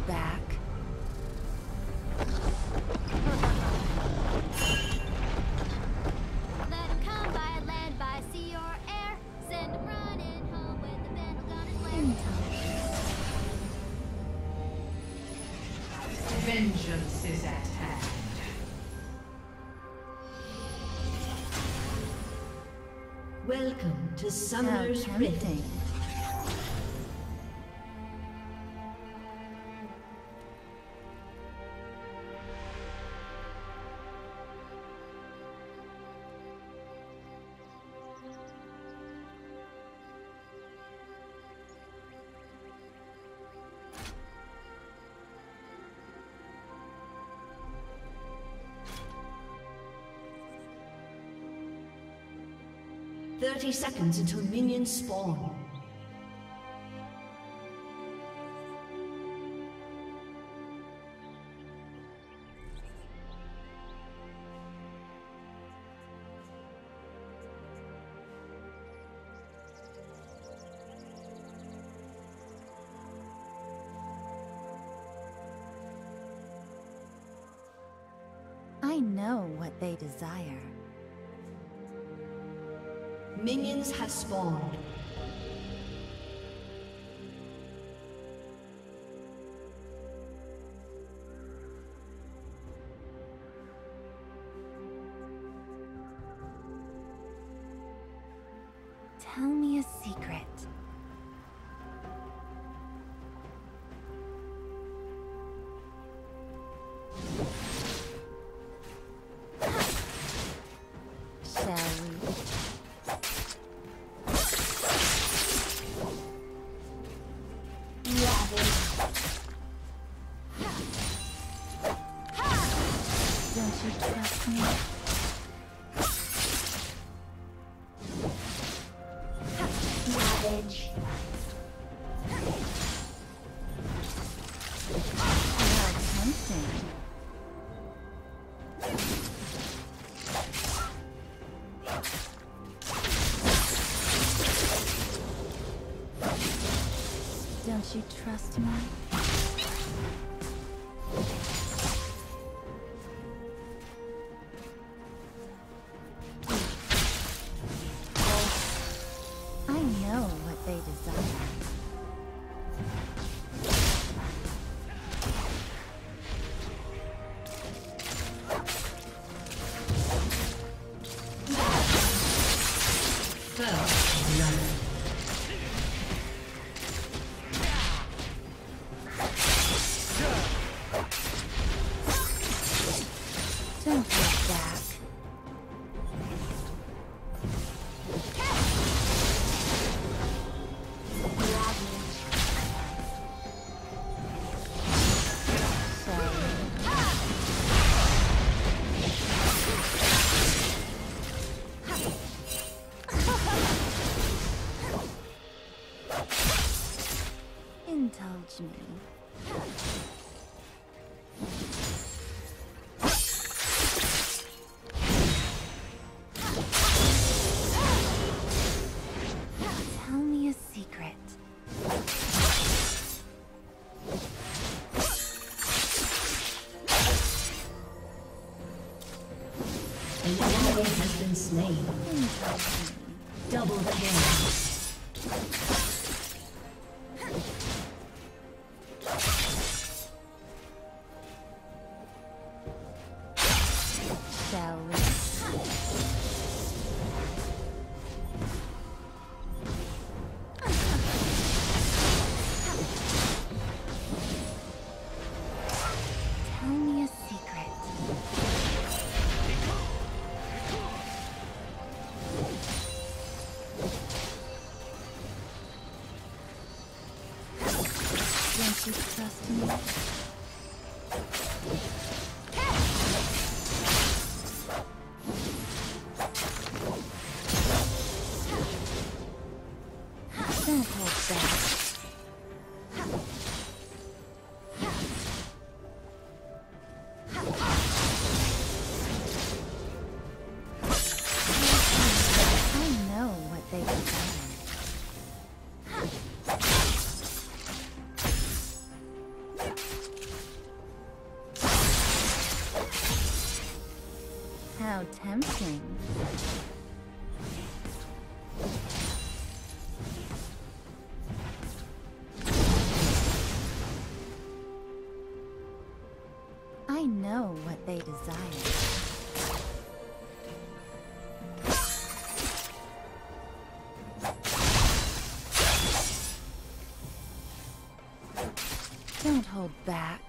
back. Let 'em come by land, by sea or air. Send 'em running home when the battle gun is flare. Vengeance is at hand. Welcome to Summoner's Rift. Thirty seconds until minions spawn. I know what they desire. Minions have spawned. Tell me a secret. Shall we? Don't you trust me? Savage. How tempting. Don't you trust me? I know what they desire. Don't look back. Indulge me. Tell me a secret. An enemy has been slain. Indulge me. Double kill. Shall we? Tell me a secret. Don't you trust me? How tempting. I know what they desire. Don't hold back.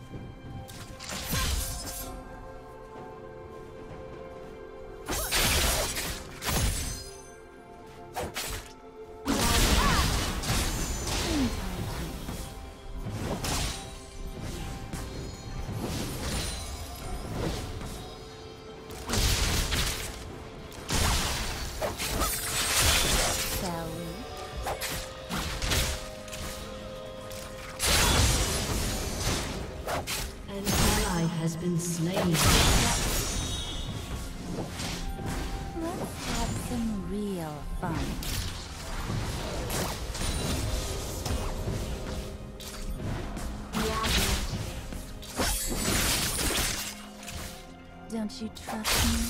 Shall we? An ally has been slain. Let's have some real fun. Don't you trust me?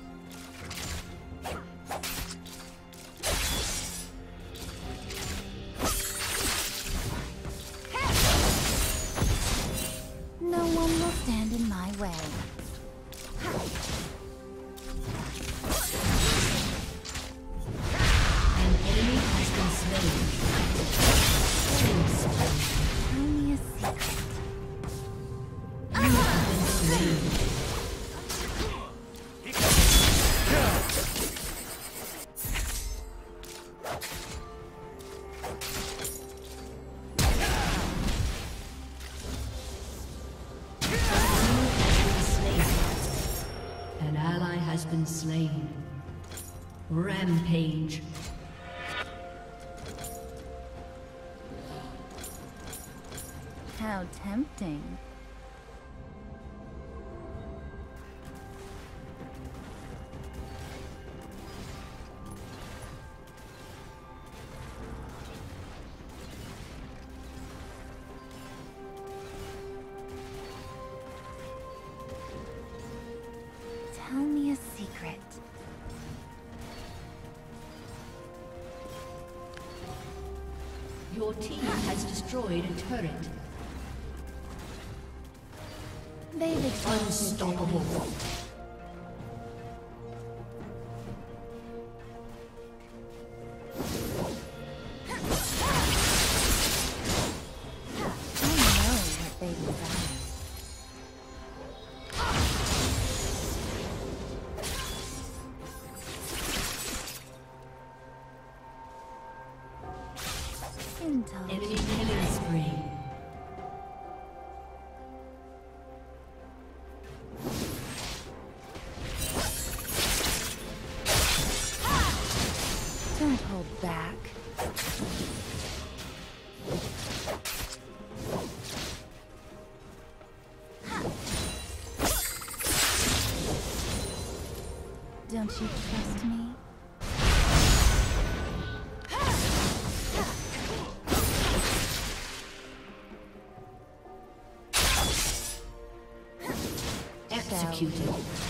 No one will stand in my way. An enemy has been slain. Tell me a secret. You have been slain. An ally has been slain. Rampage. How tempting. Tell me a secret. Your team has destroyed a turret. They've exhausted Unstoppable. I know what they desire. Enemy Intelligent. killing spree. Don't hold back. Don't you trust me? Executed.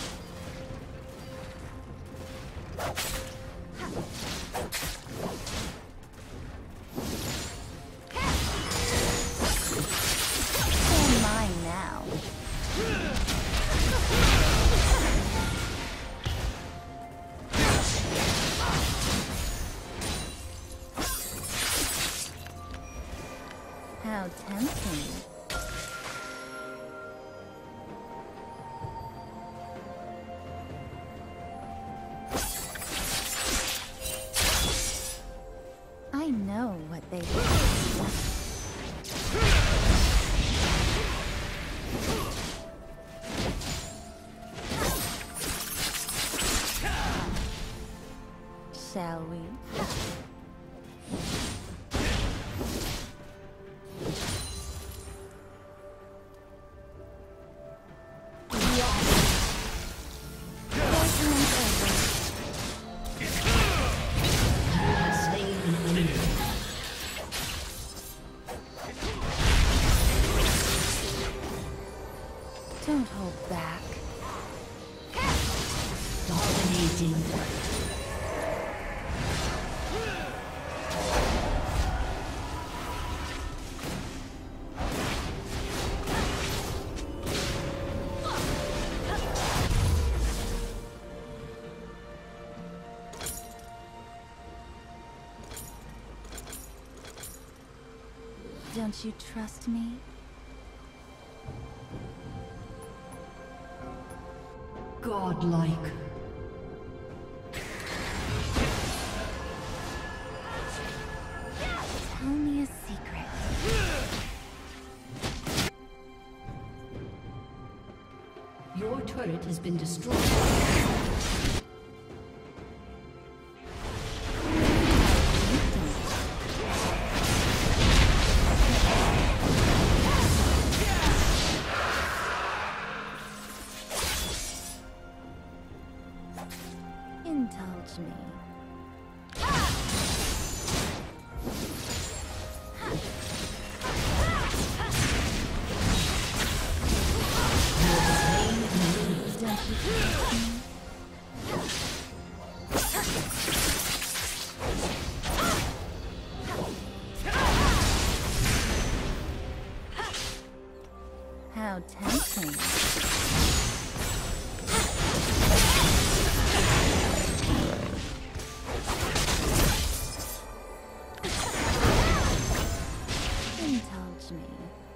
They're mine now. How tempting. I know what they do. Shall we? Slain an enemy. Don't hold back. Dominating. Don't you trust me? Godlike. Tell me a secret. Your turret has been destroyed. Indulge me. Don't you trust me? How tempting. Indulge me.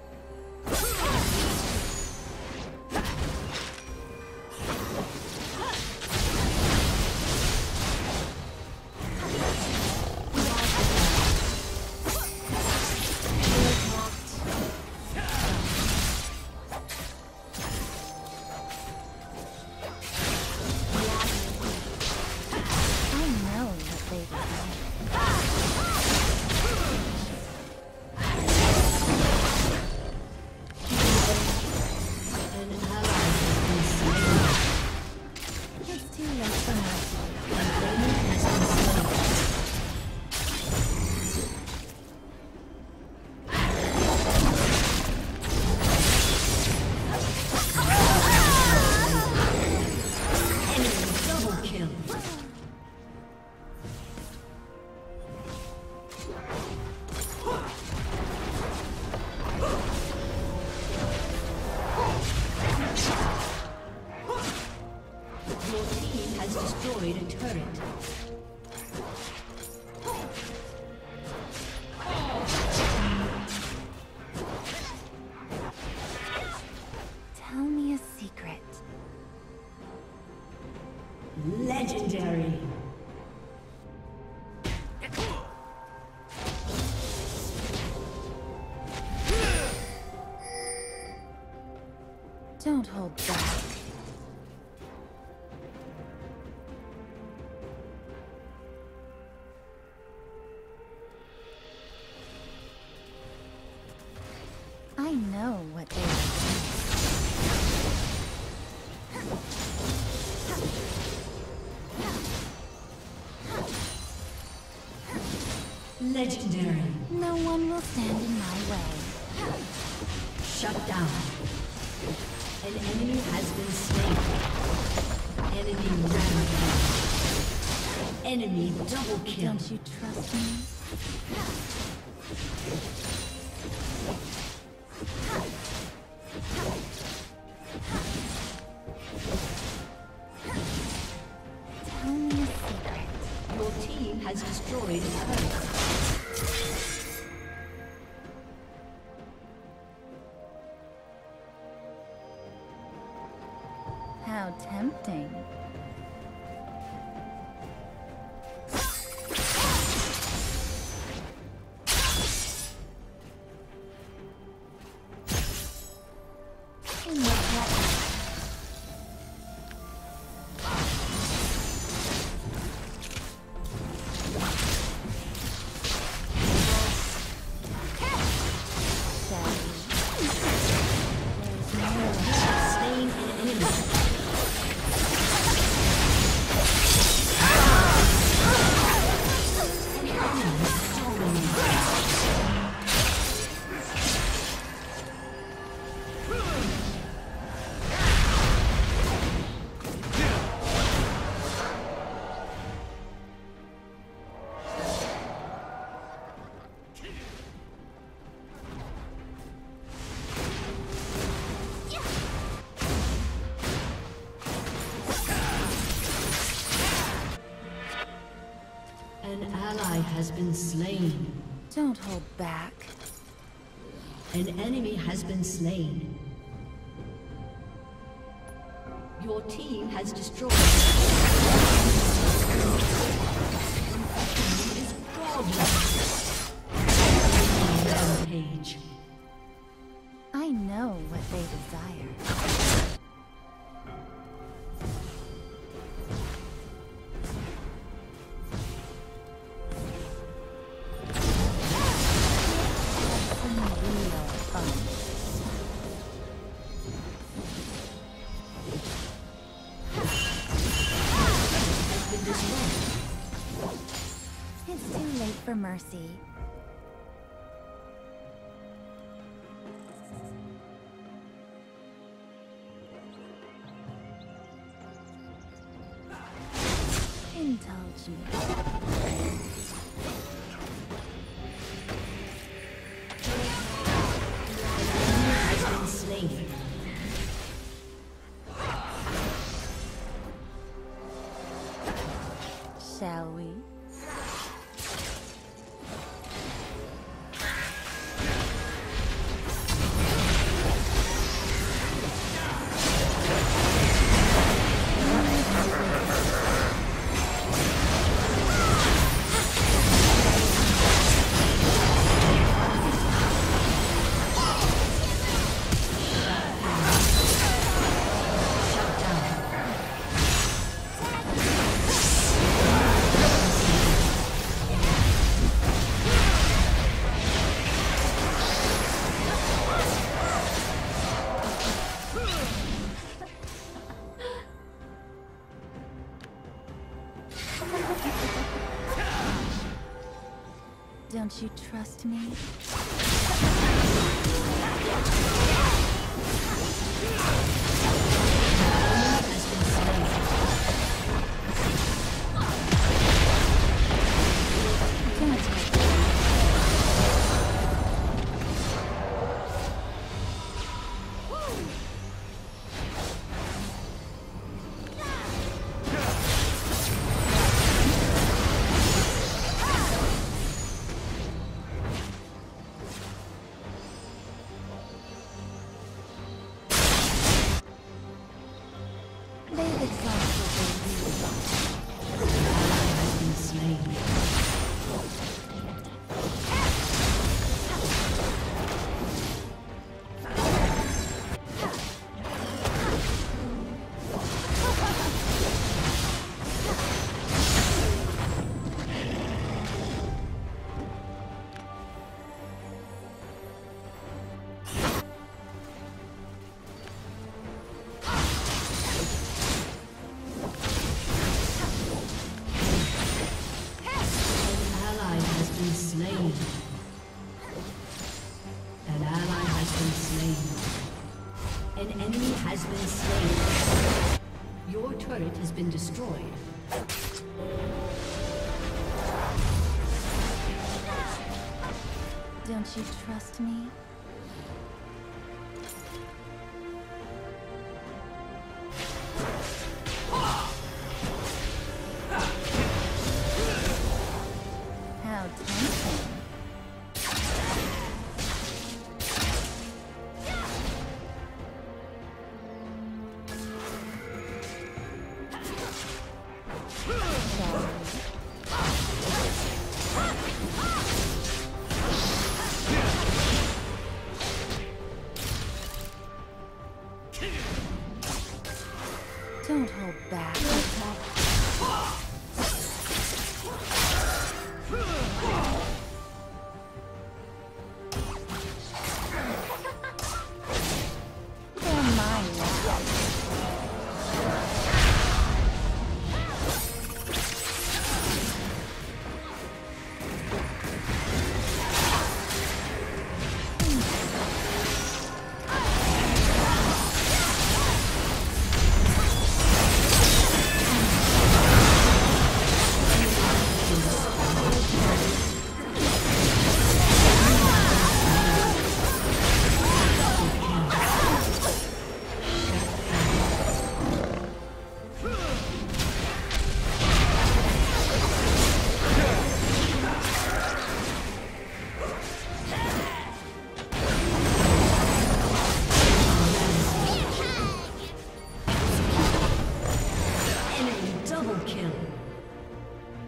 I know what they desire. An ally has been slain. It's too late for mercy. An enemy has been slain. Enemy double kill. Your team has destroyed a turret. Tell me a secret. Legendary. Don't hold back. I know what they are. Legendary. No one will stand in my way. Shut down. An enemy has been slain. Enemy rampage. Enemy double kill. Don't you trust me? Tell me a secret. Your team has destroyed a turret. How tempting. Slain an enemy. ally has been slain. Don't hold back. An enemy has been slain. Your team has destroyed. Is flawless. Rampage. I know what they desire. It's too late for mercy. Indulge me. Has been slain. Shall we? Don't you trust me? They've exhausted their Has been slain. An ally has been slain. An enemy has been slain. Your turret has been destroyed. Don't you trust me? How tempting. Don't hold back. They're mine now.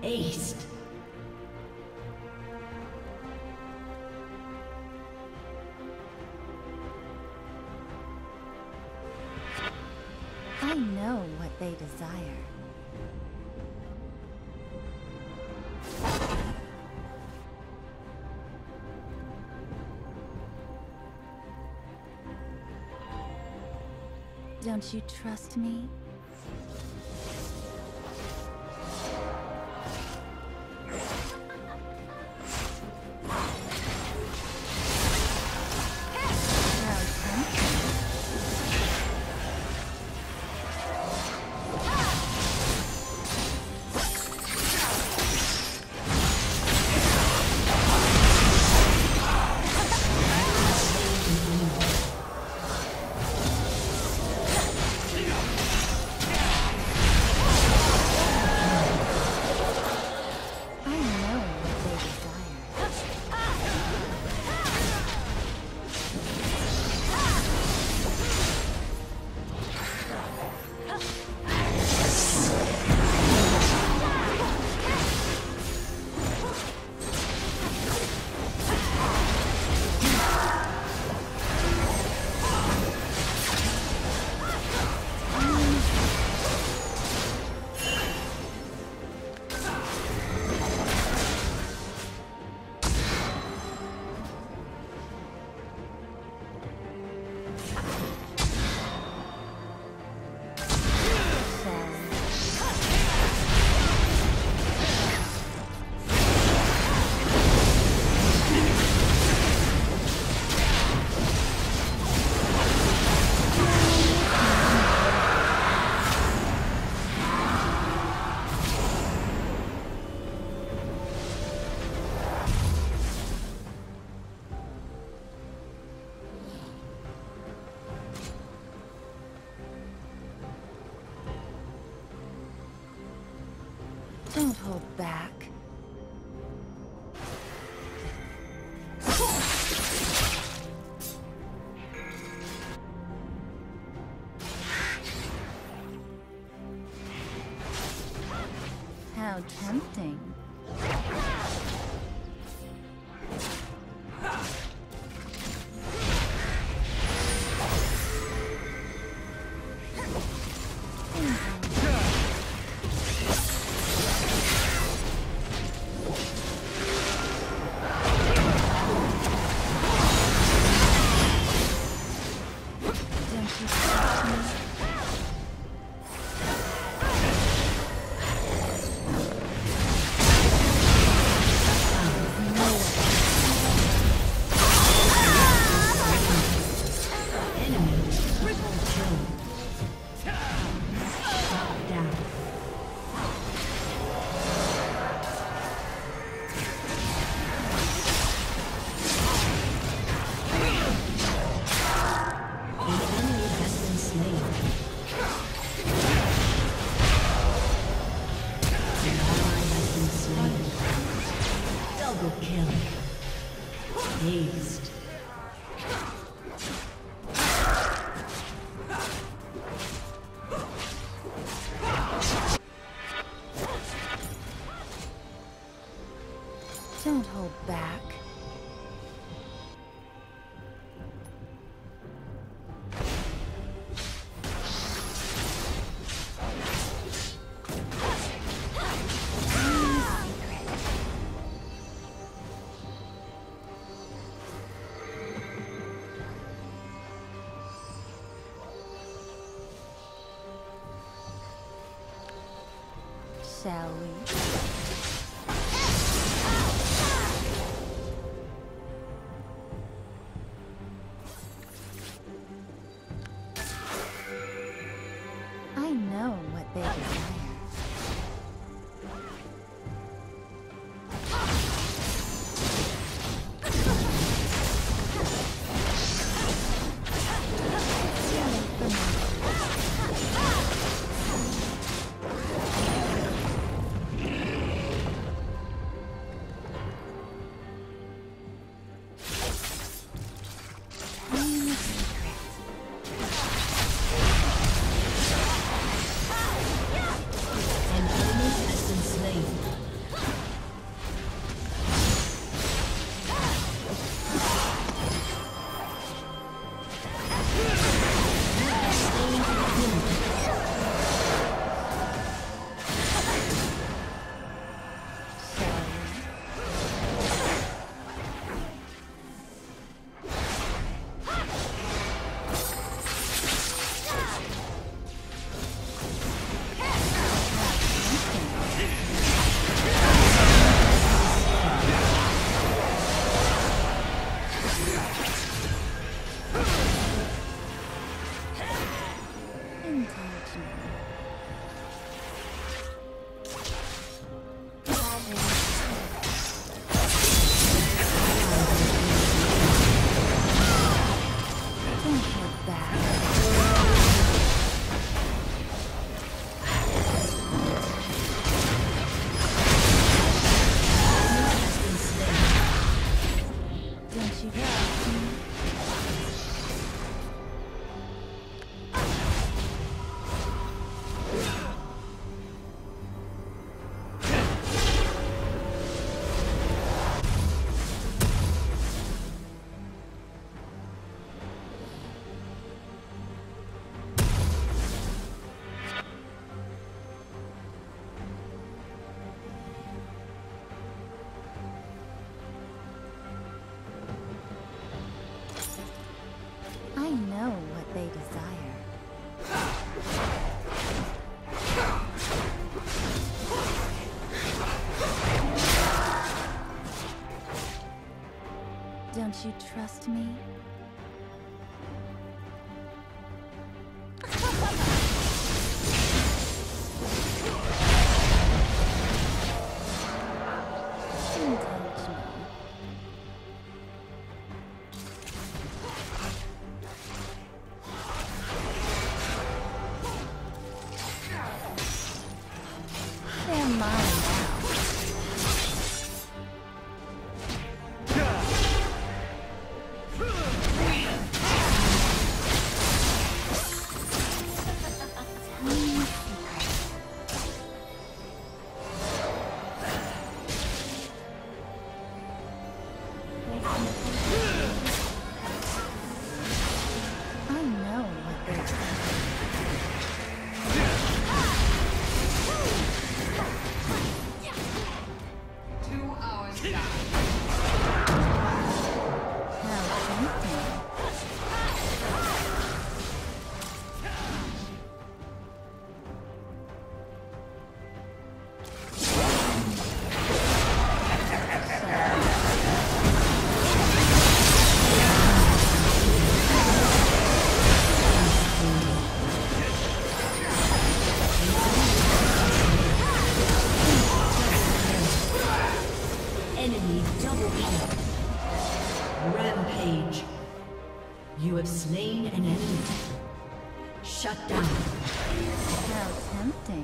Aced. I know what they desire. Don't you trust me? Don't hold back. How tempting. Don't hold back. Shall we? I know what they desire. you trust me? Indulge me. They're mine now. I know what they're doing. 2 hours down. How tempting. Enemy double kill. Rampage. You have slain an enemy. Shut down. How tempting.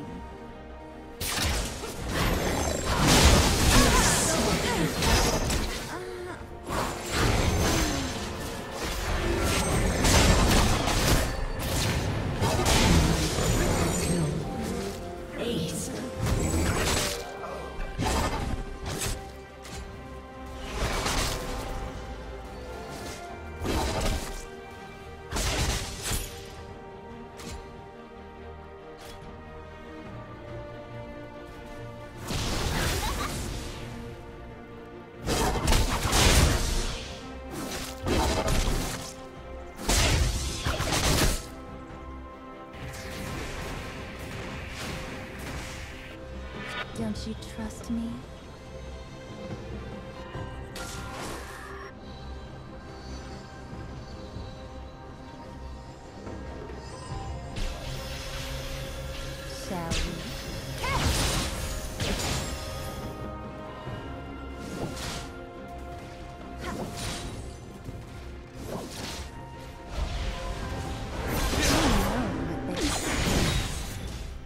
Kill. Ace. Don't you trust me? Shall we? I know what they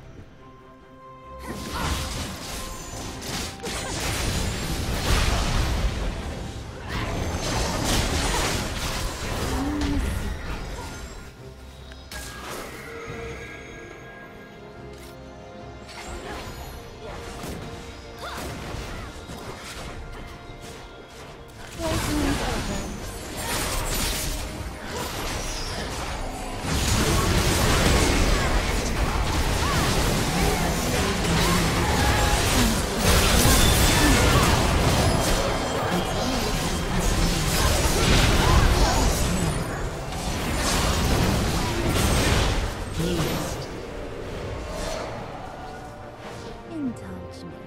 Indulge me.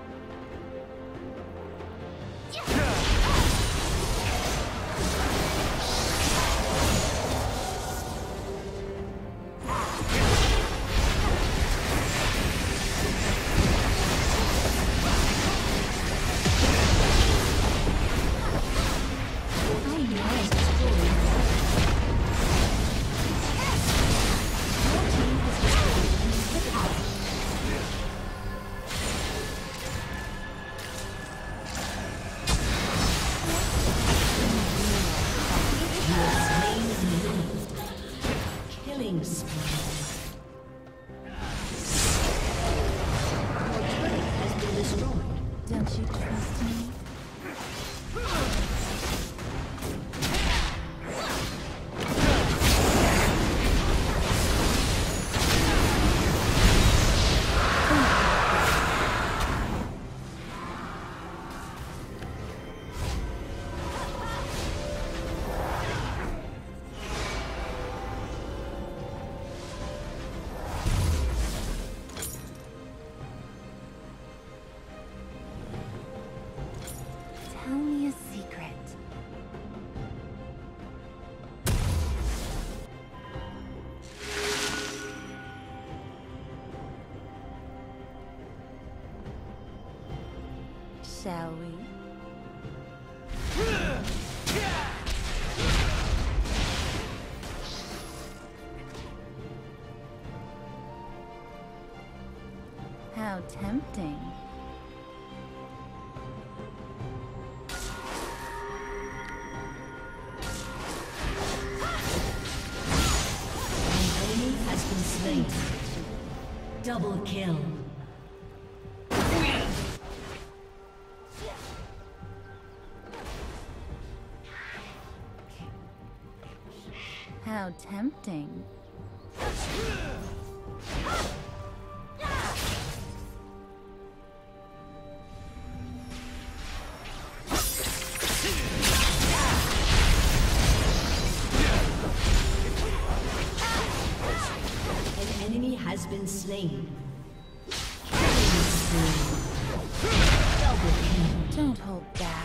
I know the story. Your team has destroyed an inhibitor. shall we? How tempting. An enemy has been slain. Double kill. How tempting. An enemy has been slain. Double kill. Don't hold back.